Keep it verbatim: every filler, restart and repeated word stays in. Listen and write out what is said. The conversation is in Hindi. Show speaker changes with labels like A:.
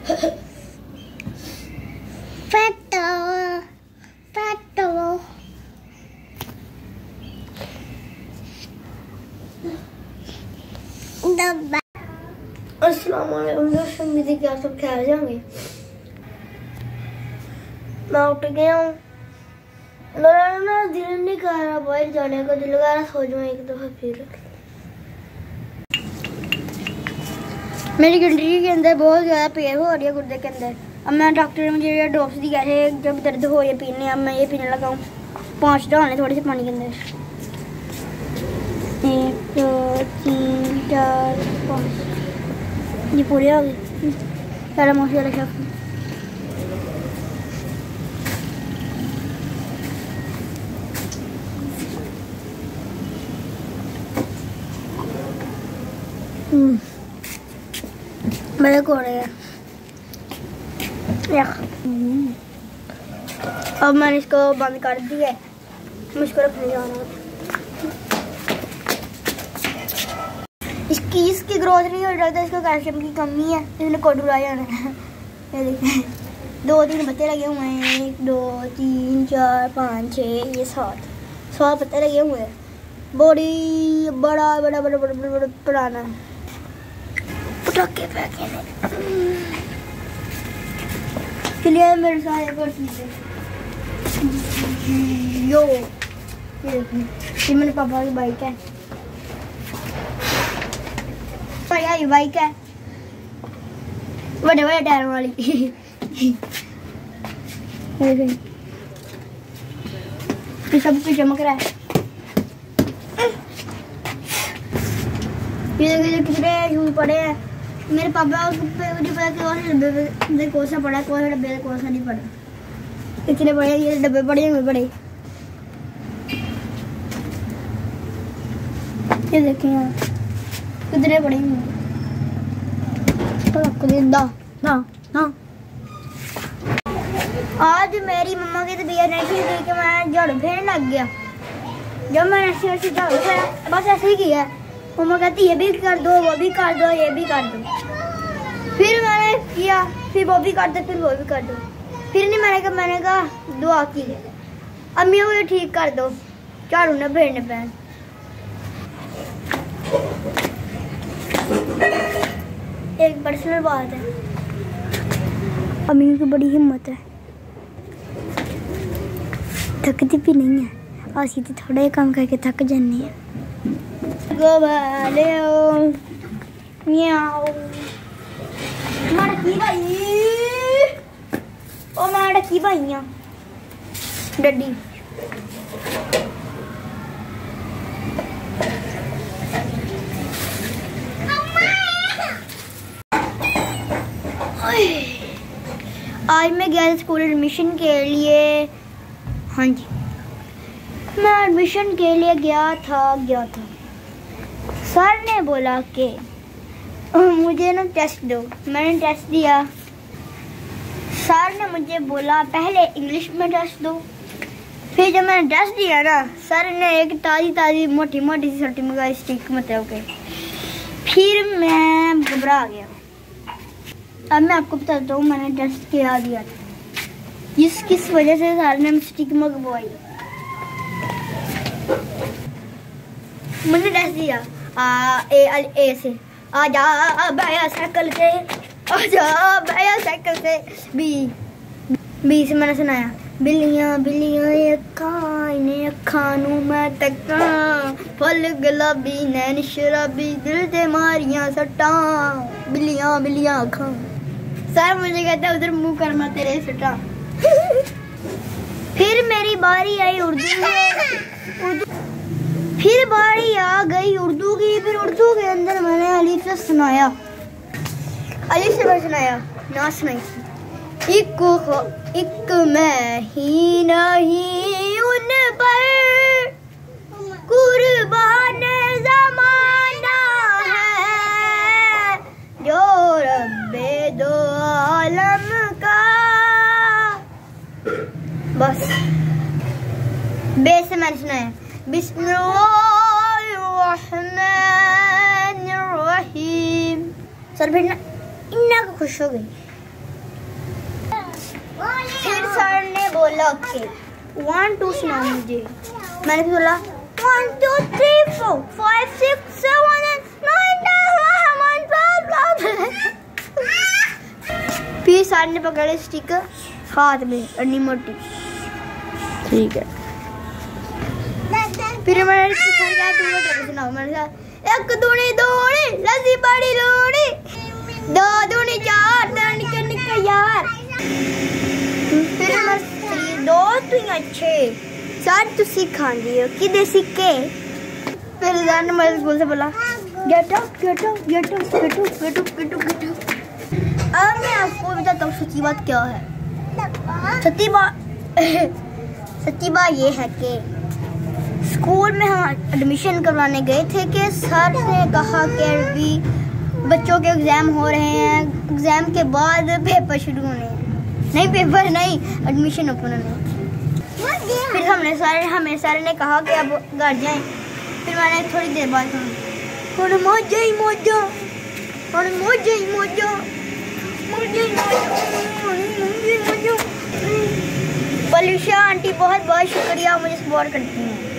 A: Pato, pato. डब्बा। अस्सलाम वालेकुम दोस्तों, उम्मीद है कि आप सब खैर जाएंगे। मैं उठ गया हूँ, मेरा ना दिल नहीं कर रहा बाहर जाने का, दिल कर रहा सो जाऊँ एक दफा फिर। मेरी गिल्टी के अंदर बहुत ज़्यादा पेन हो रही है गुर्दे के अंदर। अब मैं डॉक्टर ने मुझे ड्रॉप्स दिया है, जब दर्द हो रही है पीने, अब मैं ये पीने लगा हूँ। पाँच डालने थोड़े से पानी के अंदर, एक दो तीन चार पाँच, ये पूरे हो गए। सारा मसाला शफ मेरे को रहे हैं। अब मैंने इसको बंद कर दिया, मुझको रखने जाना। इसकी इसकी ग्रोथ नहीं हो रहा, इसको कैल्शियम की कमी है, इसने कोडूरा जाना है। ये देखिए दो तीन पत्ते लगे हुए हैं, एक दो तीन चार पाँच छः, ये सात सात पत्ते लगे हुए हैं। बड़ी बड़ा बड़ा बड़ा बड़ा बड़ा बड़ा पुराना है। पटाखे फेंके चलिए मेरे साथ एक और चीज़ है। यो ये देखिए, ये मेरे पापा की बाइक है। ये बाइक है बड़े बड़े टायर वाली। ये सब कुछ चमक रहा है। ये देखिए कितने शूज पड़े हैं। मेरे पापा को मुझे पता कि कौन से डब्बे में कौन सा पड़ा, कौन सा डब्बे में कौन सा नहीं पड़ा। इतने बड़े ये डब्बे पड़े हुए बड़े। ये देखिए यहाँ कितने बड़े हुए। ना ना ना आज मेरी मम्मा की तबीयत नहीं थी कि मैं झाड़ू फेरने लग गया। जब मैंने ऐसे ऐसे झाड़ू फेरा, बस ऐसे ही किया। मम्मा कहती ये भी कर दो, वो भी कर दो, ये भी कर दो। फिर मैंने किया, फिर वो भी कर दो, फिर वो भी कर दो। फिर नहीं मैंने कहा, मैंने कहा दुआ की अम्मी को ये ठीक कर दो, झाड़ू न फेरने पे। एक पर्सनल बात है, अम्मी की बड़ी हिम्मत है, थकती भी नहीं है। आज तो थोड़े काम करके थक जानी है। मड़की भाई ओ मड़की भाइया डड्डी आज मैं गया स्कूल एडमिशन के लिए। हाँ जी, मैं एडमिशन के लिए गया था गया था सर ने बोला कि मुझे ना टेस्ट दो। मैंने टेस्ट दिया। सर ने मुझे बोला पहले इंग्लिश में टेस्ट दो। फिर जब मैंने टेस्ट दिया ना, सर ने एक ताज़ी ताज़ी मोटी मोटी सी छोटी मंगाई स्टिक मतलब के। फिर मैं घबरा गया। अब मैं आपको बताता हूँ मैंने टेस्ट क्या दिया था, जिस किस वजह से सर ने स्टिक मंगवाई। मैंने टेस्ट दिया आ ए ए से, आजा भैया साइकिल से, आजा भैया साइकिल से। बी बी से मैंने सुनाया बिल्लियां बिल्लियां अखां इन्हें अखां नू मैं तक्का, फल गुलाबी नैन शराबी दिल ते मारियां सट्टां, बिल्लियां बिल्लियां अखां। सर मुझे कहता उधर मुंह करना तेरे सट्टां। फिर मेरी बारी आई उर्दू में, उर्दू फिर बारी आ गई उर्दू की। फिर उर्दू के अंदर मैंने अलीफ से सुनाया, अलीफ से मैं सुनाया ना सुनाई। एक एक मैं ही नहीं उन पर कुर्बान ज़माना है, जो रब्बे दो आलम का। बस बेस से मैंने सुनाया बिस्मिल्लाहिर्रहमानिर्रहीम। सर फिर ना इन्ना खुश हो गई। फिर सर ने बोला ओके वन टू सुनाओ मुझे। मैंने बोला one two three four five six seven eight nine ten. फिर सर ने पकड़े स्टिकर हाथ में अन्नी मोटी। ठीक है फिर मैंने सर क्या तुम सुनाओ। मैंने कहा एक दूनी दूनी लसी बड़ी लूनी दो दूनी चार निके निके यार। फिर मैं दो तुम अच्छे सर तू सिखांदी हो कि सिक्के। फिर सर ने मेरे स्कूल से बोला get out get out get out get out get out get out get out. अब मैं आपको बताता हूँ सच्ची बात क्या है। सच्ची बात सच्ची बात ये है कि स्कूल में हम एडमिशन करवाने गए थे कि सर ने कहा कि अभी बच्चों के एग्ज़ाम हो रहे हैं, एग्ज़ाम के बाद पेपर शुरू होने हैं। नहीं पेपर नहीं एडमिशन ओपन होने। फिर हमने सारे हमें सर ने कहा कि अब घर जाएं। फिर मैंने थोड़ी देर बाद कहा और मौजा ही मौजा और मौजा ही मौजा मौजा ही मौजा। पलिशा आंटी बहुत बहुत शुक्रिया मुझे सपोर्ट करती हैं।